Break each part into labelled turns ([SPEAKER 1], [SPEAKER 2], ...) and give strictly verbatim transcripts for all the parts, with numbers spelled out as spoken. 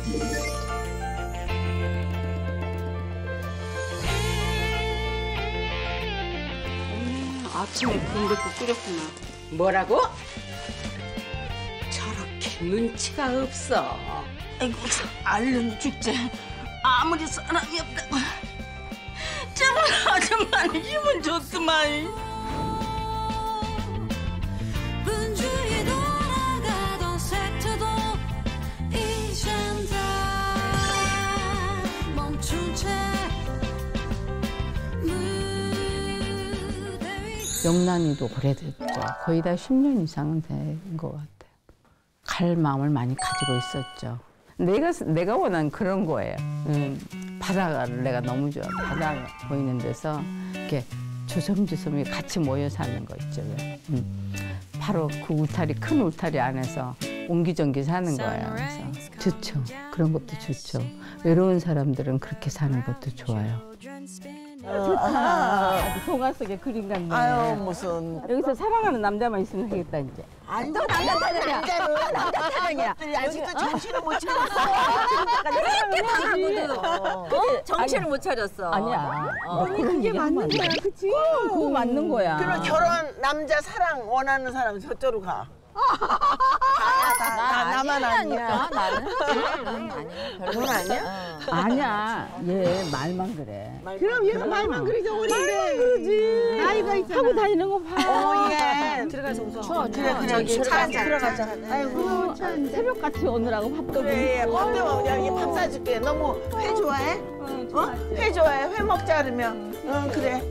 [SPEAKER 1] 아침에 군대국 끓였구나.
[SPEAKER 2] 뭐라고?
[SPEAKER 1] 저렇게 눈치가 없어.
[SPEAKER 3] 아이고, 알른 죽제. 아무리 사람이 없다고. 제발 아줌마는 힘은 좋더만.
[SPEAKER 4] 영란이도 오래됐죠. 거의 다 십 년 이상은 된 것 같아요. 갈 마음을 많이 가지고 있었죠. 내가 내가 원한 그런 거예요. 음, 바다를 내가 너무 좋아. 바다 보이는 데서 이렇게 조섬조섬이 같이 모여 사는 거 있죠. 음, 바로 그 울타리, 큰 울타리 안에서 옹기종기 사는 거예요. 그래서 좋죠. 그런 것도 좋죠. 외로운 사람들은 그렇게 사는 것도 좋아요.
[SPEAKER 5] 어, 좋다. 동화 속의 그림 같네.
[SPEAKER 6] 아유 무슨
[SPEAKER 5] 여기서 사랑하는 남자만 있으면 하겠다 이제.
[SPEAKER 6] 아니 또 남자 타령이야. 남자 타령이야. 아직도 정신을 못 차렸어.
[SPEAKER 5] 이렇게 당하거든. 어? 정신을 못 차렸어. 아니야. 어, 그게 맞는 거야, 그치? 어, 그거 맞는 거야.
[SPEAKER 6] 그럼 결혼 남자 사랑 원하는 사람 저쪽으로 가. 다, 다, 다 나만 아니야.
[SPEAKER 5] 나는
[SPEAKER 6] 넌 아니야?
[SPEAKER 5] 아니야. 얘 말만 그래.
[SPEAKER 6] 그럼 얘가 말만 그러죠. 어린데. 그러지.
[SPEAKER 5] 나이가 있잖아. 하고 다니는 거 봐.
[SPEAKER 6] 어머 얘.
[SPEAKER 5] 들어가서 웃어.
[SPEAKER 6] 추워. 그래 그래. 차 한잔 들어가자. 아이고 참.
[SPEAKER 5] 새벽같이 오느라고 밥도
[SPEAKER 6] 그래. 밥 때문에 여기 밥 사줄게. 너 뭐 회 좋아해? 어? 회 좋아해? 회 먹자 그러면. 응 그래.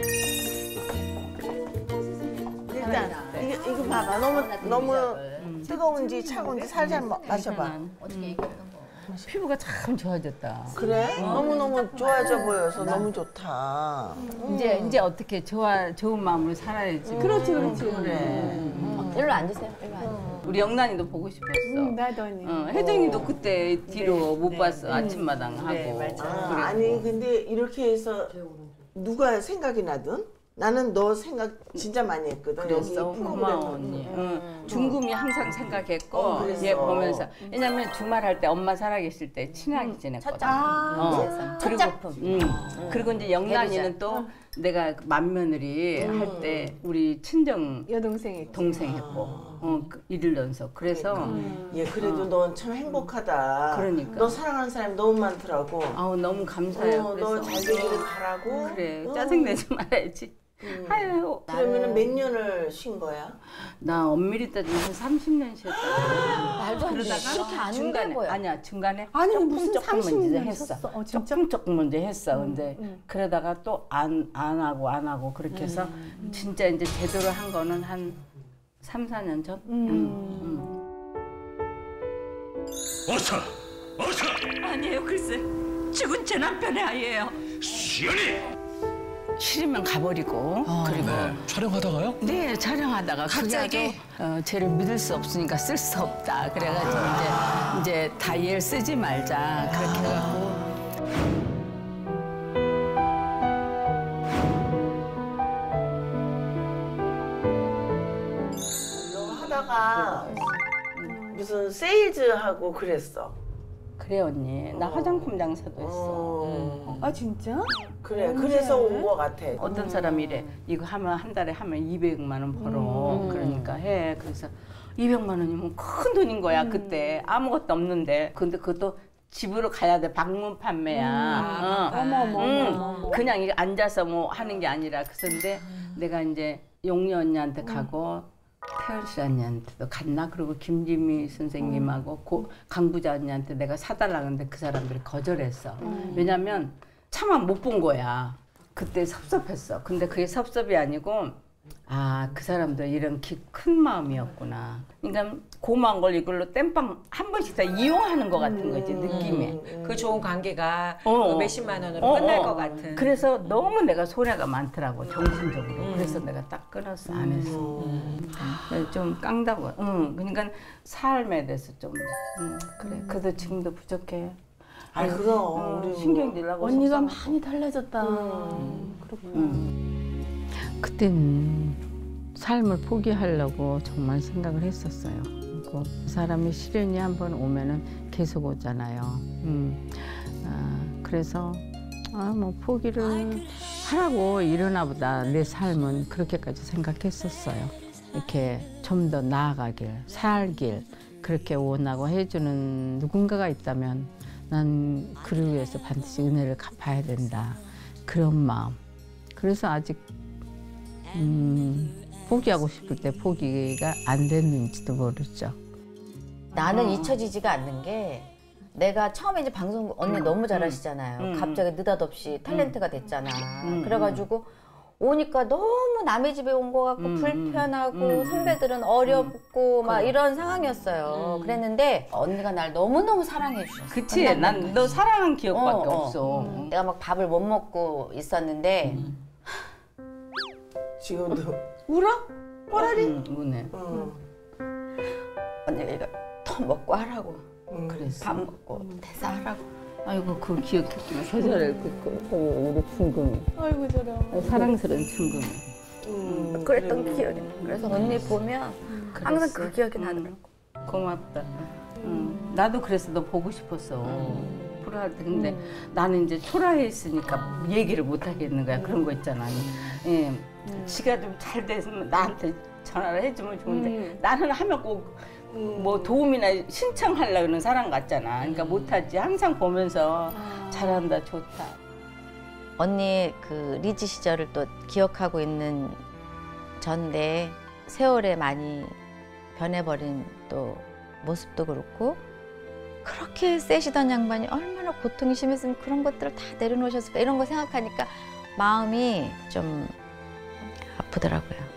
[SPEAKER 6] 일단 이거 이거 봐봐. 너무 너무 뜨거운지 차가운지 살살 마셔봐.
[SPEAKER 4] 피부가 참 좋아졌다.
[SPEAKER 6] 그래? 너무 너무 좋아져 보여서 너무 좋다.
[SPEAKER 4] 이제 이제 어떻게 좋아 좋은 마음으로 살아야지.
[SPEAKER 5] 그렇지, 그렇지.
[SPEAKER 6] 그래.
[SPEAKER 5] 일로 앉으세요. 일로 앉으세요.
[SPEAKER 4] 우리 영란이도 보고 싶었어.
[SPEAKER 5] 응, 나도 언니.
[SPEAKER 4] 어, 혜정이도 그때 뒤로 못 봤어. 아침마당 하고.
[SPEAKER 6] 아, 아니 근데 이렇게 해서 누가 생각이 나든? 나는 너 생각 진짜 많이 했거든.
[SPEAKER 4] 그랬어.
[SPEAKER 6] 여기
[SPEAKER 4] 고마워 언니. 응. 중금이 항상 생각했고
[SPEAKER 6] 어, 그랬어.
[SPEAKER 4] 얘 보면서 왜냐면 주말 할 때 엄마 살아계실 때 친하게 지냈거든.
[SPEAKER 5] 아, 첫 작품.
[SPEAKER 4] 응. 그리고 이제 영란이는 또 내가 맏며느리 할 때 우리 친정
[SPEAKER 5] 여동생이
[SPEAKER 4] 동생 했고 어, 그 일일 연속. 그래서
[SPEAKER 6] 얘 그래도 넌 참 행복하다.
[SPEAKER 4] 그러니까.
[SPEAKER 6] 너 사랑하는 사람이 너무 많더라고.
[SPEAKER 4] 아우 너무 감사해요.
[SPEAKER 6] 어,
[SPEAKER 4] 그래서
[SPEAKER 6] 너 잘 되기를 바라고.
[SPEAKER 4] 그래
[SPEAKER 6] 어.
[SPEAKER 4] 짜증내지 말아야지.
[SPEAKER 6] 음.
[SPEAKER 4] 아유,
[SPEAKER 6] 그러면은 몇 년을 쉰 거야?
[SPEAKER 4] 나 엄밀히 따지면 한 삼십 년 쉬었다.
[SPEAKER 5] 말도 안 돼. 그렇게 안
[SPEAKER 4] 중간에
[SPEAKER 5] 거야.
[SPEAKER 4] 아니야 중간에
[SPEAKER 5] 아니,
[SPEAKER 4] 조금
[SPEAKER 5] 무슨
[SPEAKER 4] 조금
[SPEAKER 5] 삼십
[SPEAKER 4] 먼저
[SPEAKER 5] 년
[SPEAKER 4] 했어.
[SPEAKER 5] 쉬었어. 어, 진짜?
[SPEAKER 4] 조금 조금 먼저 했어.
[SPEAKER 5] 음,
[SPEAKER 4] 근데
[SPEAKER 5] 음.
[SPEAKER 4] 그러다가 또 안 안 하고 안 하고 그렇게 해서
[SPEAKER 5] 음.
[SPEAKER 4] 진짜 이제 제대로 한 거는 한 삼, 사 년 전.
[SPEAKER 5] 음.
[SPEAKER 4] 음.
[SPEAKER 7] 어서! 어서!
[SPEAKER 3] 아니에요, 글쎄. 죽은 제 남편의 아이예요.
[SPEAKER 7] 수연이!
[SPEAKER 4] 싫으면 가버리고 그리고
[SPEAKER 7] 네, 촬영하다가요?
[SPEAKER 4] 네 촬영하다가
[SPEAKER 3] 갑자기?
[SPEAKER 4] 그게 어, 쟤를 믿을 수 없으니까 쓸 수 없다. 그래가지고 이제 이제 다 얘를 쓰지 말자 그렇게 해갖고.
[SPEAKER 6] 너 하다가 무슨 세일즈하고 그랬어.
[SPEAKER 4] 그래 언니 나 화장품 장사도 했어.
[SPEAKER 6] 어.
[SPEAKER 5] 아, 진짜?
[SPEAKER 6] 그래 그래서 온 거 같아.
[SPEAKER 4] 어떤 사람이 이래 이거 하면 한 달에 하면 이백만 원 벌어. 그러니까 해. 그래서 이백만 원이면 큰 돈인 거야 그때 아무것도 없는데. 근데 그것도 집으로 가야 돼. 방문 판매야. 어.
[SPEAKER 5] 어머, 어머,
[SPEAKER 4] 응.
[SPEAKER 5] 어머, 어머.
[SPEAKER 4] 그냥 이게 앉아서 뭐 하는 게 아니라. 그런데 내가 이제 용녀 언니한테 가고 태연 씨 언니한테도 갔나? 그리고 김지미 선생님하고 고, 강부자 언니한테 내가 사달라 근데 그 사람들이 거절했어. 왜냐면 차마 못 본 거야. 그때 섭섭했어. 근데 그게 섭섭이 아니고 아, 그 사람들 이런 기, 큰 마음이었구나. 그러니까 고마운 걸 이걸로 땜빵 한 번씩 다 이용하는 것 같은 거지, 느낌에.
[SPEAKER 8] 그 좋은 관계가
[SPEAKER 4] 어.
[SPEAKER 8] 그 몇십만 원으로
[SPEAKER 4] 어,
[SPEAKER 8] 끝날
[SPEAKER 4] 어.
[SPEAKER 8] 것 같은.
[SPEAKER 4] 그래서 너무 내가 손해가 많더라고, 정신적으로. 그래서 내가 딱 끊었어, 안 했어. 그래서 좀 깡다고. 응. 그러니까 삶에 대해서 좀, 응, 그래. 그래도 지금도 부족해.
[SPEAKER 6] 아 그럼
[SPEAKER 4] 어,
[SPEAKER 6] 우리
[SPEAKER 4] 신경 내려고
[SPEAKER 5] 언니가
[SPEAKER 4] 속상하고.
[SPEAKER 5] 많이 달라졌다.
[SPEAKER 6] 음.
[SPEAKER 5] 그렇구나.
[SPEAKER 4] 음. 그때는 삶을 포기하려고 정말 생각을 했었어요. 그리고 그 사람의 시련이 한번 오면은 계속 오잖아요. 음. 아, 그래서 아, 뭐 포기를 하라고 이러나 보다 내 삶은 그렇게까지 생각했었어요. 이렇게 좀 더 나아가길, 살길 그렇게 원하고 해주는 누군가가 있다면 난 그를 위해서 반드시 은혜를 갚아야 된다. 그런 마음. 그래서 아직 음, 포기하고 싶을 때 포기가 안 됐는지도 모르죠.
[SPEAKER 5] 나는 잊혀지지가 않는 게 내가 처음에 이제 방송 언니 너무 잘하시잖아요.
[SPEAKER 4] 음.
[SPEAKER 5] 갑자기 느닷없이 탤런트가 됐잖아.
[SPEAKER 4] 음.
[SPEAKER 5] 그래가지고 오니까 너무 남의 집에 온 것 같고
[SPEAKER 4] 음.
[SPEAKER 5] 불편하고
[SPEAKER 4] 음.
[SPEAKER 5] 선배들은 어렵고 막
[SPEAKER 4] 그래.
[SPEAKER 5] 이런 상황이었어요.
[SPEAKER 4] 음.
[SPEAKER 5] 그랬는데 언니가 날 너무너무 사랑해 주셨어.
[SPEAKER 4] 그치? 난 너 사랑한 기억밖에
[SPEAKER 5] 어, 어.
[SPEAKER 4] 없어.
[SPEAKER 5] 내가 막 밥을 못 먹고 있었는데
[SPEAKER 6] 지금도 울어? 뽀라리?
[SPEAKER 4] 응, 우네.
[SPEAKER 6] 응.
[SPEAKER 5] 언니가 이거 더 먹고 하라고.
[SPEAKER 6] 응.
[SPEAKER 4] 그랬어.
[SPEAKER 5] 밥 먹고 대사하라고.
[SPEAKER 4] 아이고 그 기억했구나. 계절에 그, 그, 그 우리 충금이.
[SPEAKER 5] 아이고 저런.
[SPEAKER 4] 사랑스러운 충금이.
[SPEAKER 6] 음,
[SPEAKER 5] 그랬던
[SPEAKER 6] 그래.
[SPEAKER 5] 기억이 나. 그래서 언니 보면 항상 그 기억이 나더라고.
[SPEAKER 4] 고맙다. 응. 나도 그래서 너 보고 싶었어. 프로할 때. 근데 나는 이제 초라해 있으니까 얘기를 못 하겠는 거야. 그런 거 있잖아. 예. 지가 좀 잘 됐으면 나한테 전화를 해주면 좋은데 나는 하면 꼭 뭐 도움이나 신청하려는 사람 같잖아. 그러니까 못하지. 항상 보면서 잘한다, 좋다.
[SPEAKER 5] 언니 그 리즈 시절을 또 기억하고 있는 전데 세월에 많이 변해버린 또 모습도 그렇고 그렇게 세시던 양반이 얼마나 고통이 심했으면 그런 것들을 다 내려놓으셨을까 이런 거 생각하니까 마음이 좀 아프더라고요.